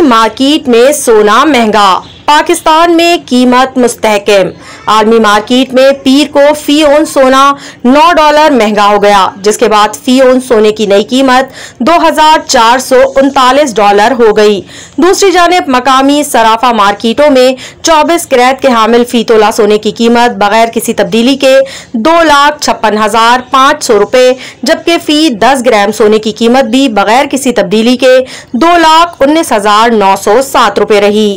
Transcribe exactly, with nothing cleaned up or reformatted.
Market में सोना महंगा, पाकिस्तान में कीमत मुस्तहकम। आर्मी मार्केट में पीर को फी ओन सोना नौ डॉलर महंगा हो गया, जिसके बाद फी ओन सोने की नई कीमत दो हजार चार सौ उनतालीस डॉलर हो गई। दूसरी जानिब मकामी सराफा मार्केटों में चौबीस कैरेट के हामिल फी तोला सोने की कीमत बगैर किसी तब्दीली के दो लाख छप्पन हजार पाँच सौ रुपए, जबकि फी दस ग्राम सोने की कीमत भी बगैर किसी तब्दीली के दो लाख उन्नीस हजार नौ सौ सात रुपए रही।